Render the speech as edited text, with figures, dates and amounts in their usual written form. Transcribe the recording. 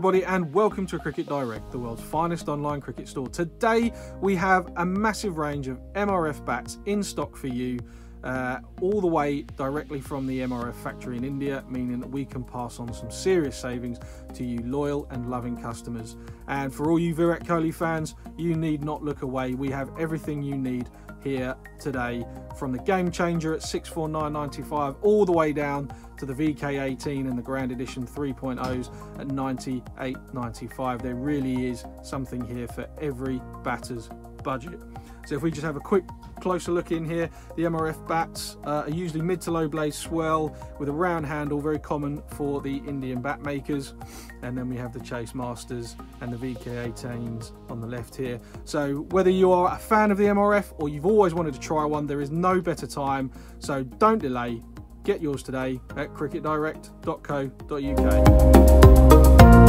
everybody, and welcome to Cricket Direct, the world's finest online cricket store. Today we have a massive range of MRF bats in stock for you, all the way directly from the MRF factory in India, meaning that we can pass on some serious savings to you loyal and loving customers. And for all you Virat Kholi fans, you need not look away. We have everything you need here today, from the Game Changer at $649.95 all the way down to the VK18 and the Grand Edition 3.0s at $98.95. There really is something here for every batter's budget. So if we just have a quick closer look in here, the MRF bats are usually mid to low blade swell with a round handle, very common for the Indian bat makers. And then we have the Chase Masters and the VK18s on the left here. So whether you are a fan of the MRF or you've always wanted to try one, there is no better time. So don't delay. Get yours today at cricketdirect.co.uk.